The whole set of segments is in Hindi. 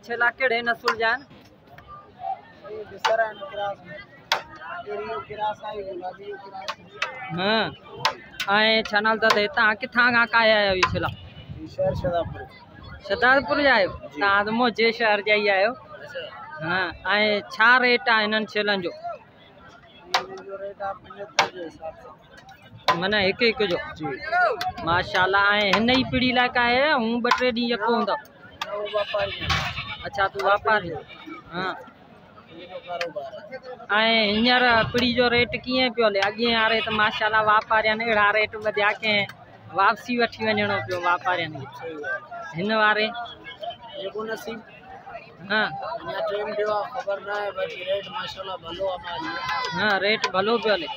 छेला केड़े नस्ल जान हाँ आए चैनल तो देता किथा का काया आयो ये छेला शहर शहदादपुर शहदादपुर जायो ता तो मोजे शहर जाई आयो हाँ आए छा रेट आ इनन छेलन जो मना एक एक जो माशाल्लाह आए हिन ही पीढ़ी ला का है हूं बटरे दी यको हुंदा अच्छा तू व्यापारी हाँ आए हिंयर पीढ़ी जो रेट किए पियो ले अगे आरे तो माशाल्लाह व्यापारियन एड़ा रेट बदिया के वापसी वठी वणो पियो व्यापारियन हिन वारे जेको नसीब हाँ या टाइम देवा खबर ना है बाकी रेट माशाल्लाह भलो हमारी हाँ रेट भलो पियो ले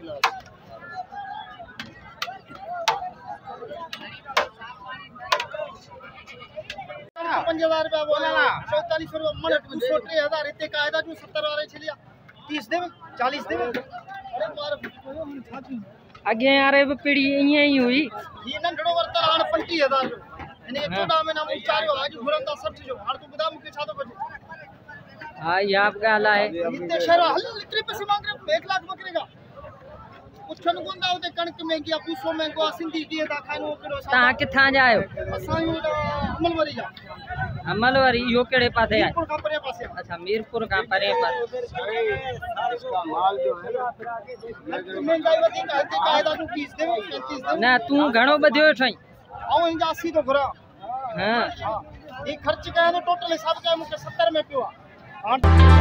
₹5000 बोला ना 4400 मन 23000 इतने कायदा जो 70 वाले छलिया 30 देवे 40 देवे अरे मार अगे यारे पीढ़ी इए ही हुई ये नंढड़ो वर्तर हां 25000 जो इने 14 महीना मु चारियो आज घुरंदा 60 जो हां तू बता मुके छा तो बजे हां ये आप गाला है इतने शहर हल इतने पैसे मांग रहे 1 लाख बकरेगा कुछन गोंदा होते कणक महंगी पूसो महंगो सिंधी दिए ता खानो केड़ो ता किथा जायो असां अमलवरी जा अमलवरी यो केड़े पासे है मीरपुर का परे पासे अच्छा मीरपुर का परे पास इसका माल जो है ना महंगाई वधी का इतने कायदा जो 30 देवे 35 देवे ना तू घणो बधियो ठई आऊं इंजा 80 तो घुरा हां ये खर्च का तो टोटल हिसाब का मुके 70 में पियो हां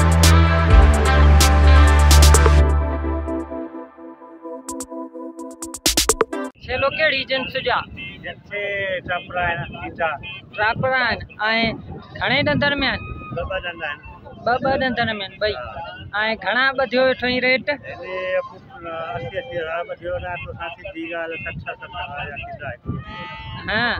छेलो केड़ी जिंस जा जैसे ट्रापरा है ना तीजा ट्रापरा आए घणे दंदर में बाबा दंदा है बाबा दंदर में भाई आए घणा बधियो ठई रेट ये 80 हज़ार बधियो ना तो साथी दी गाल 60 आया किदा है हां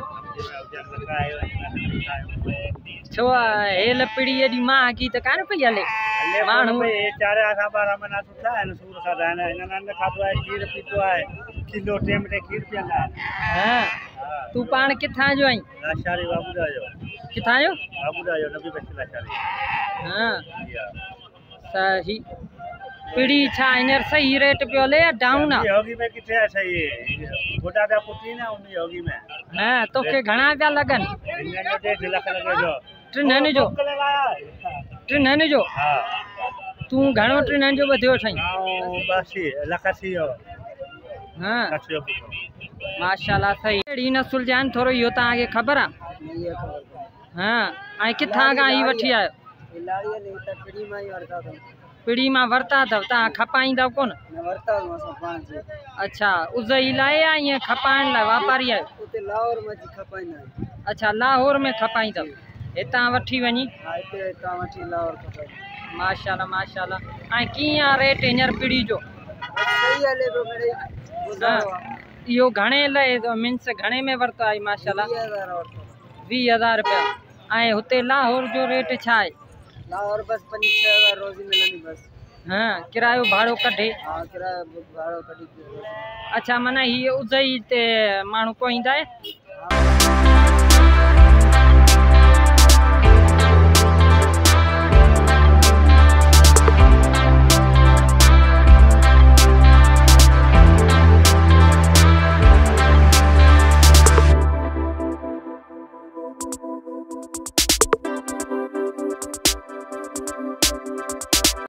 छो हेल पीढ़ी एडी मां की त कान पई हले माण्हू चारे आसा 12 महीना सुठा है सूर सा रहना इनन खातो है खीर पीतो है किलो टेम रे खीर पियंदा हां तू पान किथा जो आई लाशारी बाबूदा जो किथा जो बाबूदा जो नबी बच्ची लाशारी हां सही पीढ़ी छा इनर सही रेट पियो ले या डाउन आ होगी में किथे है सही गोटा पे पुटी ना उनी होगी में हां तो के घणा क्या लगन इनन जो 1.5 लाख लगे जो ट्रिनन जो ट्रिनन जो हां तू घणो ट्रिनन जो बधियो ठई बासी लखसी हो हां माशाल्लाह सही एड़ी नस्ल जान थोरो यो ता आगे खबर आ हां आई किथा का ई वठी आयो लाड़िया नहीं त पीड़ी में ही वरता था पीढ़ी में वरता थव ता खपाई दव कोन न वरता मसा पांच अच्छा उजई लाए या ये खपाइन ला व्यापारी आयो उते लाहौर में जी खपाई ना अच्छा लाहौर में खपाई दव एता वठी वनी हां इते ता वठी लाहौर खपाई माशाल्लाह माशाल्लाह आई किया रेट इनर पीढ़ी जो सही है ले तो मेरे यो घणे ले तो मींस घणे में वरतो आई माशाल्लाह 20000 रुपया आए हुते लाहौर जो रेट छा है लाहौर बस 5-6 रोजी मिलनी बस हां किरायो भाड़ो कढे हां किरायो भाड़ो कढी अच्छा मना ये उजई ते मानू को इंदा है